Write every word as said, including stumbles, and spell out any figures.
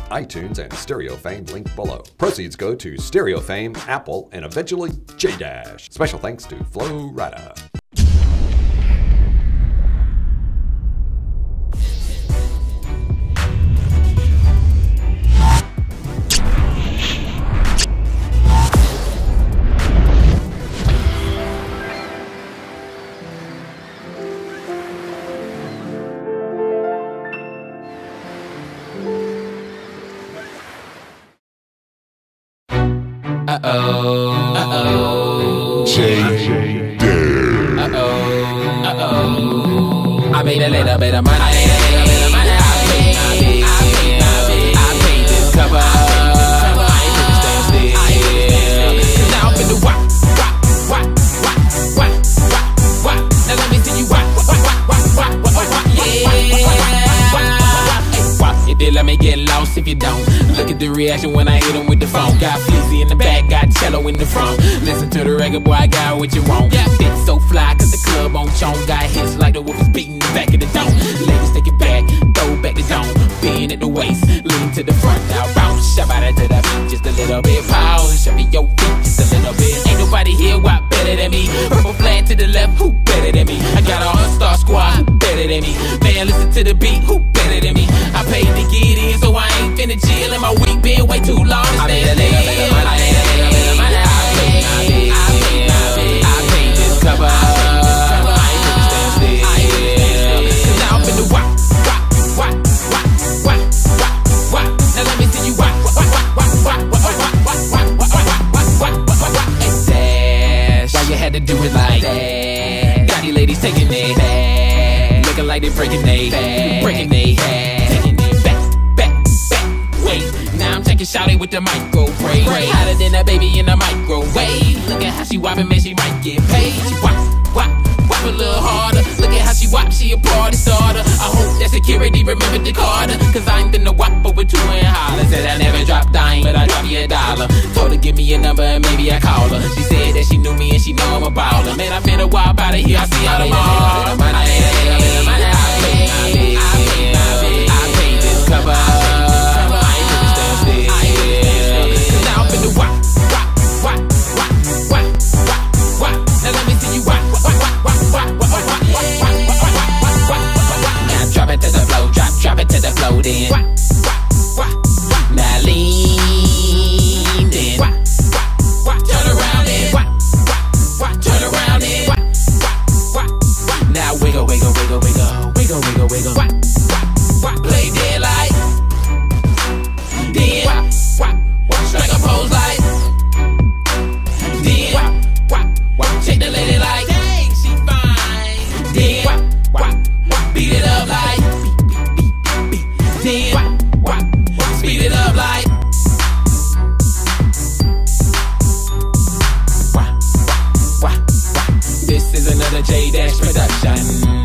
iTunes, and StereoFame linked below. Proceeds go to StereoFame, Apple, and eventually J-Dash. Special thanks to Flo Rida. Uh-oh, uh-oh, J-Dash. Uh-oh, uh-oh, I made a little bit of money. I made a little bit of money. I paid, I paid, I paid, I paid, I paid this cover. I ain't finna stand still. Now I'm finna wop, wop, wop, wop, wop, wop, wop. Now let me see you wop, wop, wop, wop, wop, wop, wop, yeah. Hey, it did let me get lost if you don't. Look at the reaction when I hit him with the phone. Got Fleazy in the back, got cello in the front. Listen to the record, boy, I got what you want. Yeah, bitch so fly, cause the club on chong. Got hits like the wolf is beating the back of the dome. Ladies, take it back, throw back the dome. Bend at the waist, lean to the front. Now bounce, shove out to the beat, just a little bit. Pause, shove your feet, just a little bit. Ain't nobody here, what better than me? Purple flag to the left, who better than me? I got a all-star squad, who better than me? Man, listen to the beat, who better than me? I paid to get in, so I ain't finna chill. And my week been way too long to stay a little bit of money. I made a little bit of money. I paid, I paid, I paid, I paid, I paid this cover. I ain't finna stand still. Cause now I'm finna wop, wop, wop, wop, wop, wop, wop. Now let me see you wop, wop, wop, wop, wop, wop, wop, wop, wop, wop, wop, wop, wop. Hey, Dash, why you had to do it like that? Got these ladies taking it back, looking like they breaking they back, breaking they head, taking it back, back, back. Wait, now I'm taking shawty with the microwave, hotter than a baby in a microwave. Look at how she whopping, man, she might get paid. She whop, whop, whop a little harder. Look at how she whop, she a party starter. I hope that security remembered the Carter, cause I ain't finna whop over two and holler. Said I never dropped dime, but I drop you a dollar. Told her give me a number and maybe I call her. She said that she knew me and she know I'm a baller. Man, I been a while out of here, I see all tomorrow. I made a little bit of money. I paid, I paid, I paid, I paid, I paid this cover. I ain't finna stand still. Cause now I'm finna wop, wop, wop, wop, wop, wop, wop. Now let me see you wop, wop, wop, wop, wop, wop, wop, wop, wop, wop, wop. Now drop it to the flow, drop, drop it to the flow, then wop, wop, wop, wop. Now lean, then wop, wop, wop. Turn around, then wop, wop, wop. Turn around, then wop, wop, wop. Now wiggle, wiggle, wiggle, wiggle, wiggle, wiggle, wiggle. Wop, wop, wop. Play dead like, then wop, wop, wop. Strike a pose like, then wop, wop, wop. Check the lady like, dang, she fine. Then wop, wop, wop. Beat it up like, beat, beat, beat, beat. Then wop, wop, wop. Speed it up like, wop, wop, wop, wop. This is another J-Dash production.